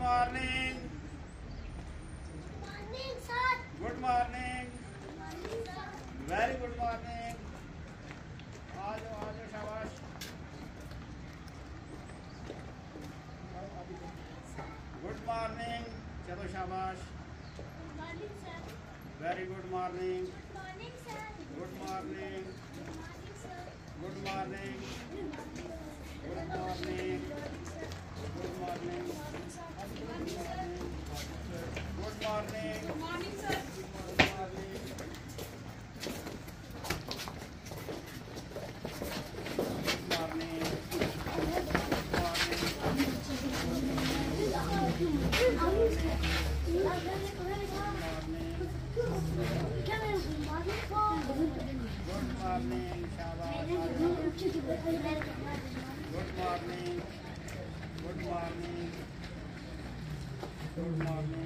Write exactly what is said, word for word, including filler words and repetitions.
morning. Morning, sir. Good morning. Very good morning. आ जाओ आ जाओ शाबाश. Good morning. चलो शाबाश. Good morning, sir. Very good morning. Good morning, sir. Good morning. Good morning, sir. Good morning. Good morning, sir. Good morning. Good morning. Good morning, sir. Good morning. Good morning, sir. Good morning. Good morning, शाबाश. Good morning. Good morning. Good morning.